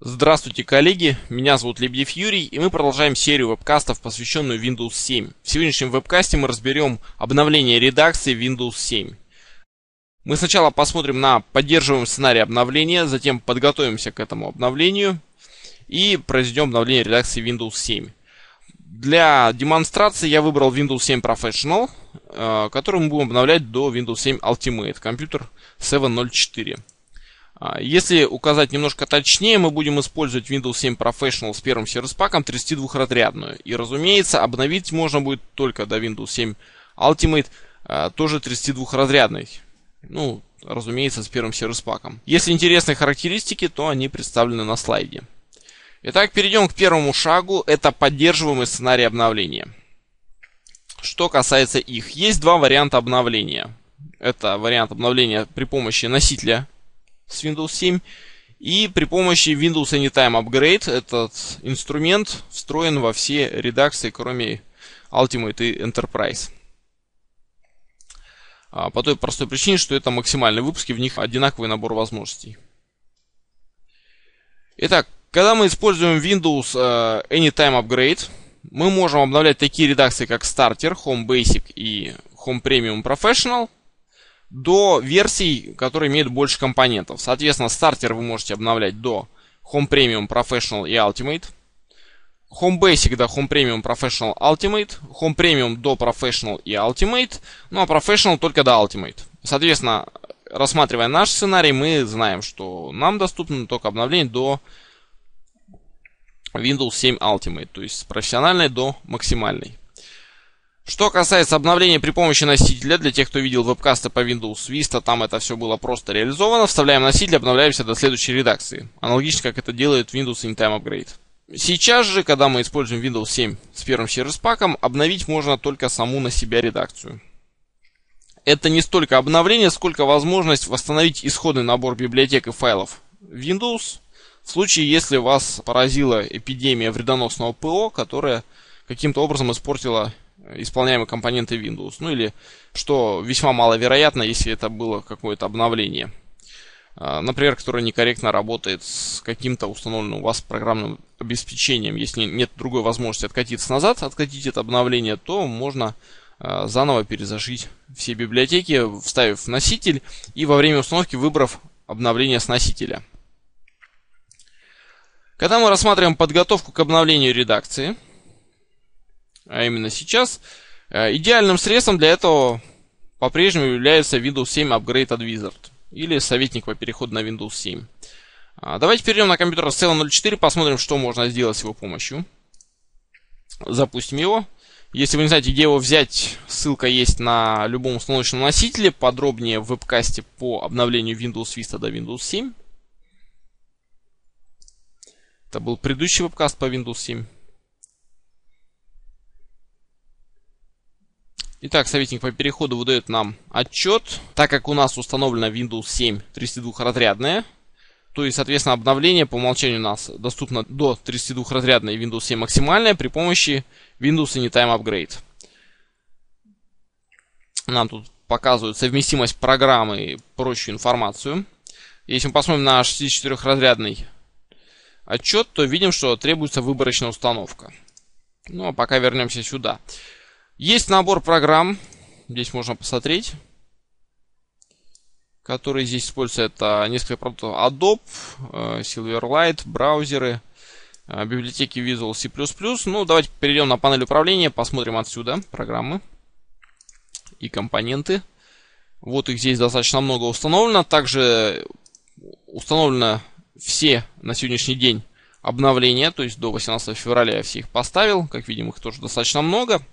Здравствуйте, коллеги! Меня зовут Лебедев Юрий, и мы продолжаем серию вебкастов, посвященную Windows 7. В сегодняшнем вебкасте мы разберем обновление редакции Windows 7. Мы сначала посмотрим на поддерживаемый сценарий обновления, затем подготовимся к этому обновлению и произведем обновление редакции Windows 7. Для демонстрации я выбрал Windows 7 Professional, который мы будем обновлять до Windows 7 Ultimate, компьютер 7.0.4. Если указать немножко точнее, мы будем использовать Windows 7 Professional с первым сервис-паком 32-разрядную. И, разумеется, обновить можно будет только до Windows 7 Ultimate, тоже 32-разрядной. Ну, разумеется, с первым сервис-паком. Если интересны характеристики, то они представлены на слайде. Итак, перейдем к первому шагу. Это поддерживаемый сценарий обновления. Что касается их, есть два варианта обновления. Это вариант обновления при помощи носителя с Windows 7 и при помощи Windows Anytime Upgrade. Этот инструмент встроен во все редакции, кроме Ultimate и Enterprise. По той простой причине, что это максимальные выпуски, в них одинаковый набор возможностей. Итак, когда мы используем Windows Anytime Upgrade, мы можем обновлять такие редакции, как Starter, Home Basic и Home Premium Professional, до версий, которые имеют больше компонентов. Соответственно, стартер вы можете обновлять до Home Premium Professional и Ultimate, Home Basic до Home Premium Professional Ultimate, Home Premium до Professional и Ultimate, ну а Professional только до Ultimate. Соответственно, рассматривая наш сценарий, мы знаем, что нам доступно только обновление до Windows 7 Ultimate, то есть с профессиональной до максимальной. Что касается обновления при помощи носителя, для тех, кто видел вебкасты по Windows Vista, там это все было просто реализовано. Вставляем носитель, обновляемся до следующей редакции. Аналогично, как это делает Windows Anytime Upgrade. Сейчас же, когда мы используем Windows 7 с первым сервис-паком, обновить можно только саму на себя редакцию. Это не столько обновление, сколько возможность восстановить исходный набор библиотек и файлов Windows, в случае, если вас поразила эпидемия вредоносного ПО, которая каким-то образом испортила исполняемые компоненты Windows. Ну или, что весьма маловероятно, если это было какое-то обновление. Например, которое некорректно работает с каким-то установленным у вас программным обеспечением. Если нет другой возможности откатиться назад, откатить это обновление, то можно заново перезашить все библиотеки, вставив носитель и во время установки выбрав обновление с носителя. Когда мы рассматриваем подготовку к обновлению редакции, а именно сейчас, идеальным средством для этого по-прежнему является Windows 7 Upgrade от Wizard или советник по переходу на Windows 7. Давайте перейдем на компьютер 7.0.4, посмотрим, что можно сделать с его помощью. Запустим его. Если вы не знаете, где его взять, ссылка есть на любом установочном носителе, подробнее в вебкасте по обновлению Windows Vista до Windows 7. Это был предыдущий вебкаст по Windows 7. Итак, советник по переходу выдает нам отчет. Так как у нас установлена Windows 7 32-разрядная, то и, соответственно, обновление по умолчанию у нас доступно до 32-разрядной Windows 7 максимальная при помощи Windows Anytime Upgrade. Нам тут показывают совместимость программы и прочую информацию. Если мы посмотрим на 64-разрядный отчет, то видим, что требуется выборочная установка. Ну, а пока вернемся сюда. Есть набор программ, здесь можно посмотреть, которые здесь используются. Это несколько продуктов Adobe, Silverlight, браузеры, библиотеки Visual C++. Ну, давайте перейдем на панель управления, посмотрим отсюда программы и компоненты. Вот их здесь достаточно много установлено. Также установлено все на сегодняшний день обновления, то есть до 18 февраля я все их поставил. Как видим, их тоже достаточно много.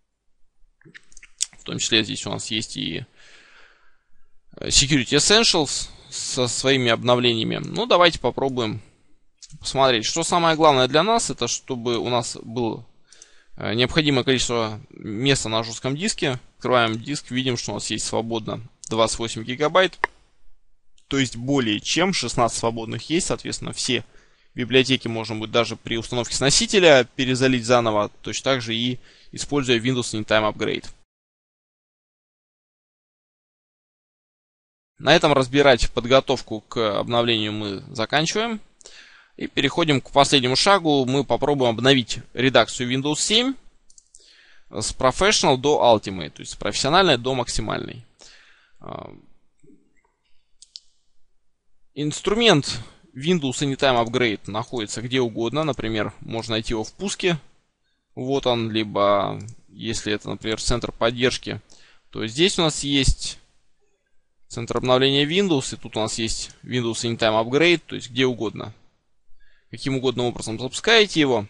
В том числе здесь у нас есть и Security Essentials со своими обновлениями. Ну, давайте попробуем посмотреть. Что самое главное для нас, это чтобы у нас было необходимое количество места на жестком диске. Открываем диск, видим, что у нас есть свободно 28 гигабайт. То есть более чем 16 свободных есть. Соответственно, все библиотеки можно будет даже при установке с носителя перезалить заново. Точно так же и используя Windows Anytime Upgrade. На этом разбирать подготовку к обновлению мы заканчиваем. И переходим к последнему шагу. Мы попробуем обновить редакцию Windows 7 с Professional до Ultimate, то есть с профессиональной до максимальной. Инструмент Windows Anytime Upgrade находится где угодно. Например, можно найти его в пуске. Вот он. Либо, если это, например, центр поддержки, то здесь у нас есть центр обновления Windows. И тут у нас есть Windows Anytime Upgrade. То есть где угодно. Каким угодно образом запускаете его.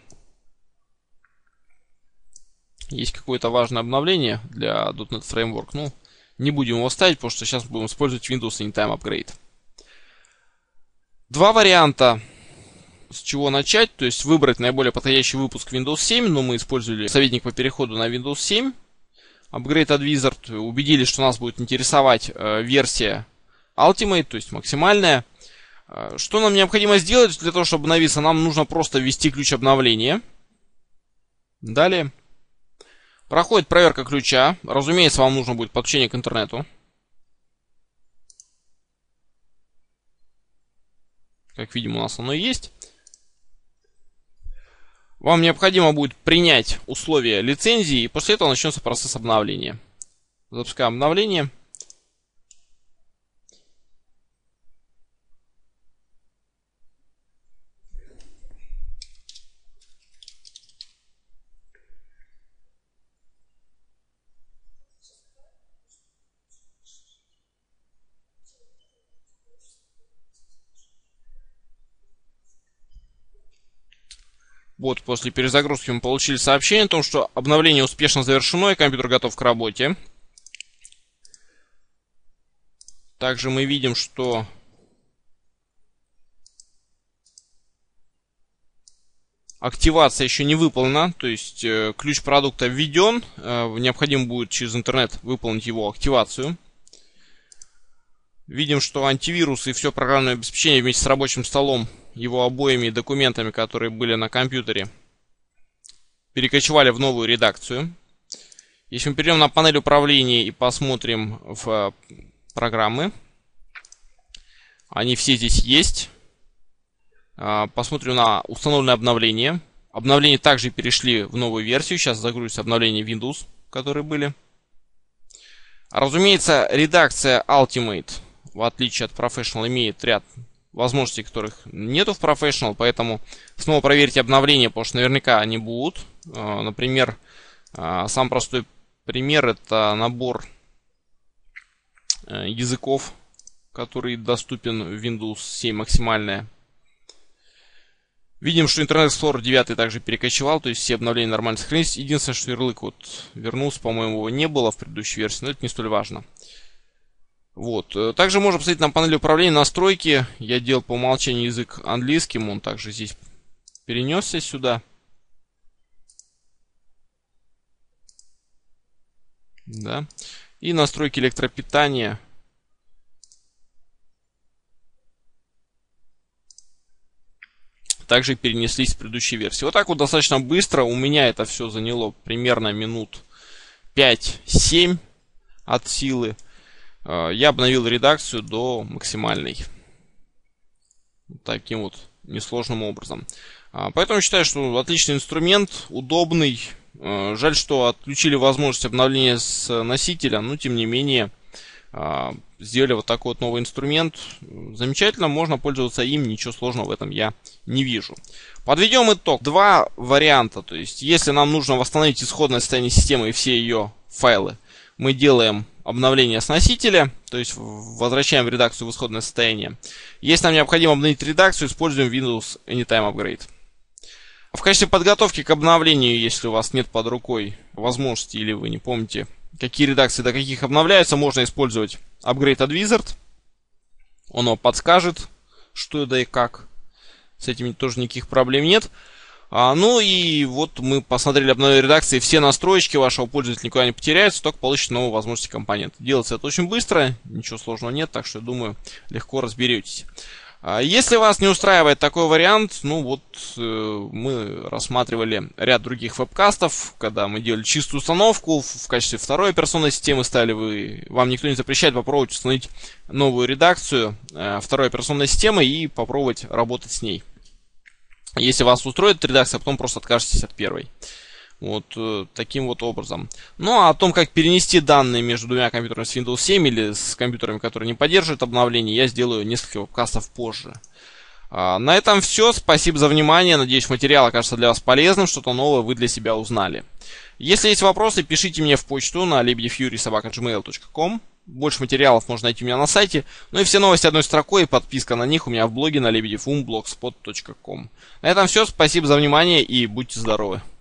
Есть какое-то важное обновление для .NET Framework. Ну, не будем его ставить, потому что сейчас будем использовать Windows Anytime Upgrade. Два варианта, с чего начать. То есть выбрать наиболее подходящий выпуск Windows 7. Но мы использовали советник по переходу на Windows 7. Upgrade от Wizard. Убедились, что нас будет интересовать версия Ultimate, то есть максимальная. Что нам необходимо сделать для того, чтобы обновиться? Нам нужно просто ввести ключ обновления. Далее. Проходит проверка ключа. Разумеется, вам нужно будет подключение к интернету. Как видим, у нас оно есть. Вам необходимо будет принять условия лицензии, и после этого начнется процесс обновления. Запускаем обновление. Вот, после перезагрузки мы получили сообщение о том, что обновление успешно завершено и компьютер готов к работе. Также мы видим, что активация еще не выполнена, то есть ключ продукта введен. Необходимо будет через интернет выполнить его активацию. Видим, что антивирус и все программное обеспечение вместе с рабочим столом, его обоими документами, которые были на компьютере, перекочевали в новую редакцию. Если мы перейдем на панель управления и посмотрим в программы, они все здесь есть. Посмотрим на установленное обновление. Обновления также перешли в новую версию. Сейчас загрузится обновление Windows, которые были. Разумеется, редакция Ultimate, в отличие от Professional, имеет ряд возможностей, которых нету в Professional, поэтому снова проверьте обновления, потому что наверняка они будут. Например, самый простой пример — это набор языков, который доступен в Windows 7 максимальная. Видим, что Internet Explorer 9 также перекочевал, то есть все обновления нормально сохранились. Единственное, что ярлык вот вернулся, по-моему, его не было в предыдущей версии, но это не столь важно. Вот. Также можно посмотреть на панели управления настройки. Я делал по умолчанию язык английским, он также здесь перенесся сюда. Да. И настройки электропитания. Также перенеслись в предыдущей версии. Вот так вот достаточно быстро. У меня это все заняло примерно минут 5-7 от силы. Я обновил редакцию до максимальной. Таким вот несложным образом. Поэтому считаю, что отличный инструмент, удобный. Жаль, что отключили возможность обновления с носителя, но тем не менее сделали вот такой вот новый инструмент. Замечательно, можно пользоваться им, ничего сложного в этом я не вижу. Подведем итог. Два варианта. То есть, если нам нужно восстановить исходное состояние системы и все ее файлы, мы делаем обновление с носителя, то есть возвращаем в редакцию в исходное состояние. Если нам необходимо обновить редакцию, используем Windows Anytime Upgrade. В качестве подготовки к обновлению, если у вас нет под рукой возможности или вы не помните, какие редакции до каких обновляются, можно использовать Upgrade от Wizard. Он вам подскажет, что да и как. С этим тоже никаких проблем нет. Ну и вот мы посмотрели обновление редакции. Все настройки вашего пользователя никуда не потеряются, только получите новые возможности компонента. Делается это очень быстро, ничего сложного нет, так что, я думаю, легко разберетесь. Если вас не устраивает такой вариант, ну вот мы рассматривали ряд других вебкастов, когда мы делали чистую установку, в качестве второй операционной системы ставили вам никто не запрещает попробовать установить новую редакцию второй операционной системы и попробовать работать с ней. Если вас устроит редакция, потом просто откажетесь от первой. Вот таким вот образом. Ну а о том, как перенести данные между двумя компьютерами с Windows 7 или с компьютерами, которые не поддерживают обновления, я сделаю несколько вебкастов позже. На этом все. Спасибо за внимание. Надеюсь, материал окажется для вас полезным. Что-то новое вы для себя узнали. Если есть вопросы, пишите мне в почту на lebedevfury@gmail.com. Больше материалов можно найти у меня на сайте. Ну и все новости одной строкой и подписка на них у меня в блоге на lebedevum.blogspot.com. На этом все. Спасибо за внимание и будьте здоровы.